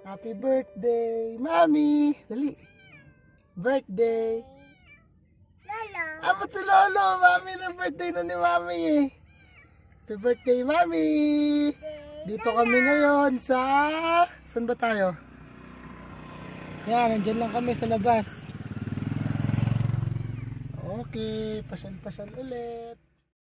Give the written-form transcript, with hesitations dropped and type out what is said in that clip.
Happy birthday, Mami. Dali. Birthday. Lolo. Abot si Lolo. Mami na birthday na ni Mami eh. Happy birthday, Mami. Dito kami ngayon sa... Saan ba tayo? Yan, nandyan lang kami sa labas. Okay, pasyal-pasyal ulit.